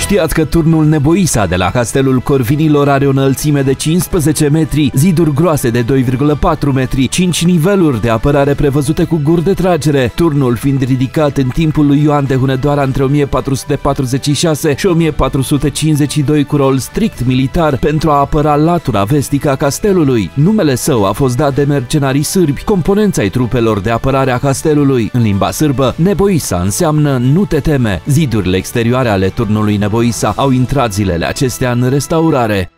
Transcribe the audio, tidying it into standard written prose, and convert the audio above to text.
Știați că turnul Neboisa de la Castelul Corvinilor are o înălțime de 15 metri, ziduri groase de 2,4 metri, 5 niveluri de apărare prevăzute cu guri de tragere, turnul fiind ridicat în timpul lui Ioan de Hunedoara între 1446 și 1452 cu rol strict militar pentru a apăra latura vestică a castelului. Numele său a fost dat de mercenarii sârbi, componența ai trupelor de apărare a castelului. În limba sârbă, Neboisa înseamnă nu te teme. Zidurile exterioare ale turnului Neboisa au intrat zilele acestea în restaurare.